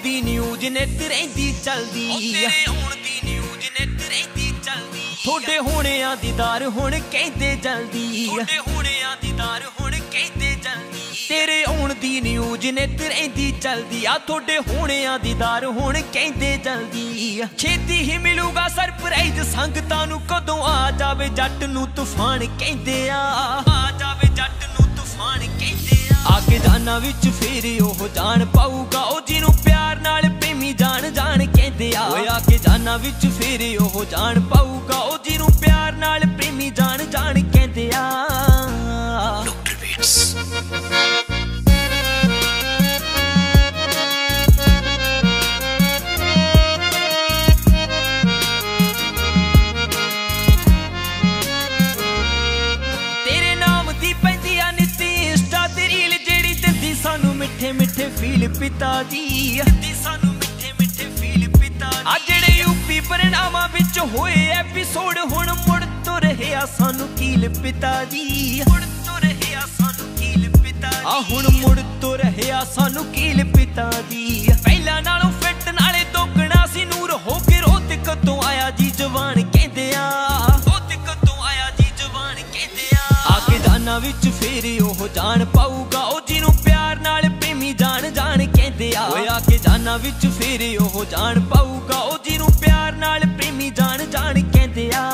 दी news नित रहिंदी चलदी, थोड़े होणियां दीदार हुण कहंदे जल्दी, तेरे आउण दी न्यूज नित रहिंदी चलदी आ, थोड़े होणियां दीदार हुण कहंदे जल्दी। छेती ही मिलूगा सरप्राइज संगतां नूं कदों आ जावे जट नूं तूफान कहंदे आ जावे जट नूं तूफान कहंदे आ। आके जाना विच फेर ओह जान पाऊगा ओ जिन्नू प्यार नाल प्रेमी जान जान कहंदे आ। ओए आके जाना विच फेर ओह जान पाऊगा ओ जिन्नू प्यार नाल प्रेमी जान जान कहंदे आ। डॉक्टर बीट्स मिठे मिठे फील पिता जी, सानू मिठे मिठे फील पिता जी। आ जेड़े यूपी परिणामां विच होए एपिसोड हुण मुड़ तो रहे आ सानू कील पिता जी, मुड़ तो रहे आ सानू कील पिता जी। आ हुण मुड़ तो रहे आ सानू कील पिता जी। पहला नालों फिट नाले दोगना सी नूर हो के रोत कदों आया जी जवान कहंदे आ, रोत कदों आया जी जवान कहंदे आ। आके जाना विच फेर ओह जान पाऊगा ओ जिन्नू प्यार नाल प्रेमी जान जान कहंदे आ। ओए आके जाना विच फेर ओह जान पाऊगा ओ जिन्नू प्यार नाल प्रेमी जान जान कहंदे आ।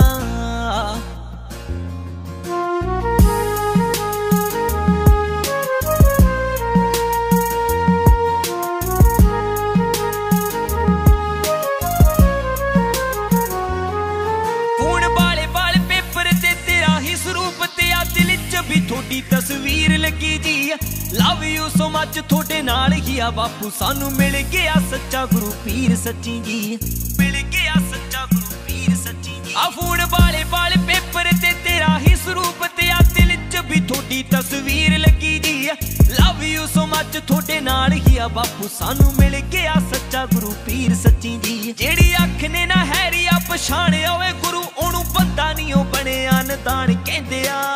भी थोड़ी तस्वीर लगी जी, लव यू सो मच थोड़े नाल ही आ बापू सानू मिल गया सच्चा गुरु पीर सच्ची जी, मिल गया सच्चा गुरु पीर सच्ची जी। आ फोन वाले वाले पेपर ते तेरा ही स्वरूप ते आ दिल च भी थोड़ी तस्वीर लगी जी, लव यू सो मच थोड़े नाल ही आ बापू सानू मिल गया सच्चा गुरु पीर सच्ची जी। जेड़ी अख ने ना हैरी आ पछाणे ओए गुरु ओनू बंदा नहीं ओ बणिया नदान कहंदे आ,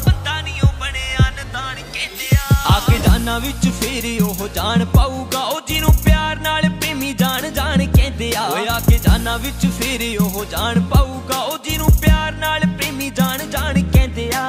आके जाना विच फेर ओह जान पाऊगा ओ जिन्नू प्यार नाल प्रेमी जान जान कहंदे आ। ओए आके जाना विच फेर ओह जान पाऊगा ओ जिन्नू प्यार नाल प्रेमी जान जान कहंदे आ।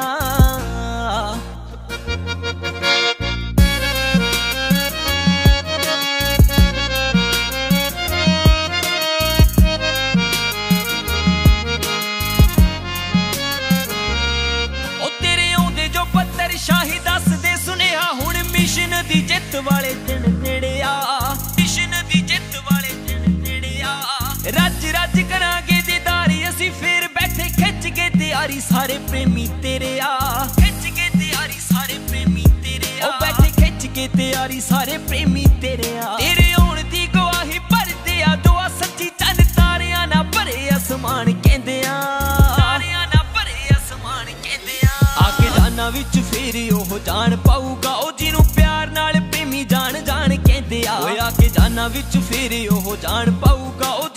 शाही दस दे सुनेहा हुण मिशन दी जित वाले दिन नेड़े आ, मिशन दी जित वाले दिन नेड़े आ। रज रज करांगे दीदारी असी फिर बैठे खिच के तैयारी सारे प्रेमी तेरे आ, खिच के तैयारी सारे प्रेमी तेरे आ। ओ बैठे खिच के तैयारी सारे प्रेमी तेरे आ। तेरे आउण दी गवाही भरदे आ दुआ सच्ची चंद तारियां ना भरे आसमान कहंदे आ, तारियां ना भरे आसमान कहंदे आ। आके जाना विच फेर ओह जान पाऊगा ओ जिन्नू प्यार नाल प्रेमी जान जान कहंदे आ। ओए आके जाना विच फेर ओह जान पाऊगा ओ